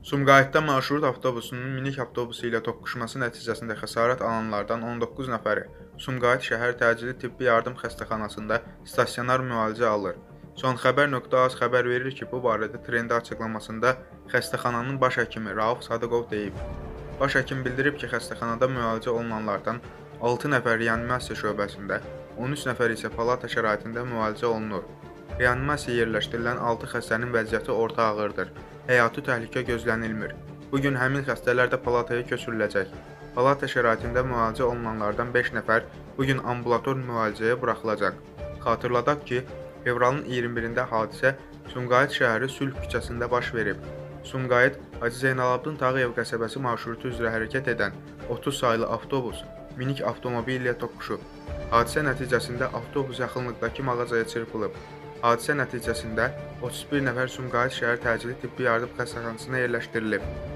Sumqayıtda marşrut avtobusunun minik avtobusu ilə toqquşması nəticəsində xəsarət alanlardan 19 nəfəri Sumqayıt şəhər təcili tibbi yardım xəstəxanasında stasionar müalicə alır. Sonxəbər.az xəbər verir ki, bu barədə trendə açıqlamasında xəstəxananın baş həkimi Rauf Sadıqov deyib. Baş həkim bildirib ki, xəstəxanada müalicə olunanlardan 6 nəfər reanimasiya şöbəsində, 13 nəfər isə palata şəraitində müalicə olunur. Reanimasiyaya yerləşdirilən 6 xəstənin vəziyyəti orta ağırdır. Həyati təhlükə gözlənilmir. Bugün həmin xəstələr də palataya köçürüləcək. Palata şəraitində müalicə olunanlardan 5 nəfər bugün ambulator müalicəyə buraxılacaq. Xatırladaq ki, fevralın 21-də hadisə Sumqayıt şəhəri Sülh küçəsində baş verib. Sumqayıt Hacı Zeynalabdin Tağıyev qəsəbəsi marşrutu üzrə hərəkət edən 30 saylı avtobus minik avtomobil ilə toqquşub. Hadisə nəticəsində avtobus yaxınlıqdakı mağazaya çırpılıb. Hadisə nəticəsində 31 nəfər Sumqayıt şəhər təcili tibbi yardım xəstəxanasına yerləşdirilib.